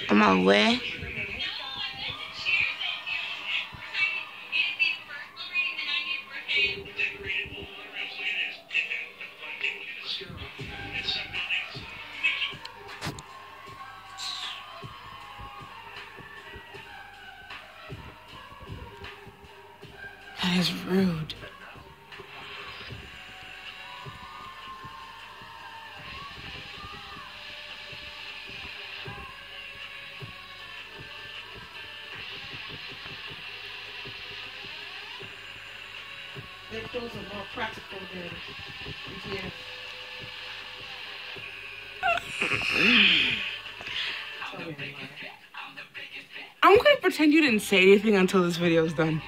On my way. That is rude. Those are more practical than BTS. I'm gonna pretend you didn't say anything until this video is done.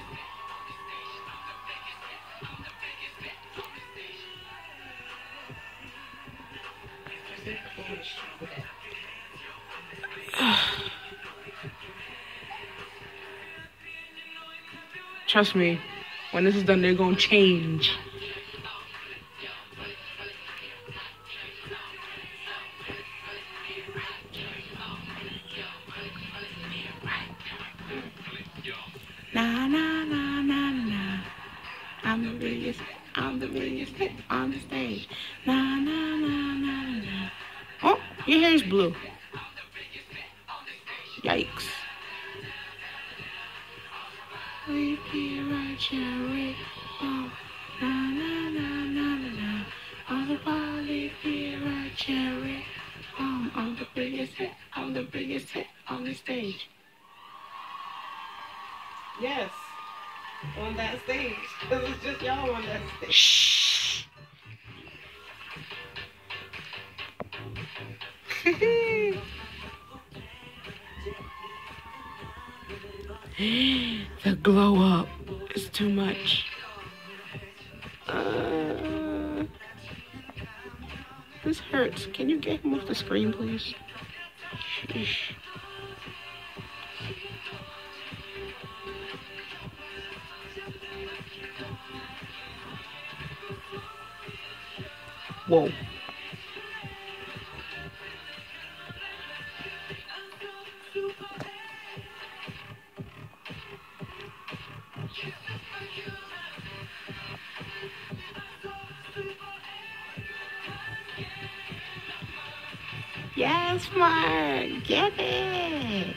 Trust me, when this is done, they're gonna change. Na na na na na. I'm the biggest hit on the stage. Na na na na na. Oh, your hair's blue. Yikes. We be right here, oh, na na na na na na. All the body be right here, I'm the biggest hit on the stage. Yes, on that stage. Because it's just y'all on that stage. Shh. The glow up is too much. This hurts. Can you get him off the screen, please? Sheesh. Whoa. Yes, Mark, get it.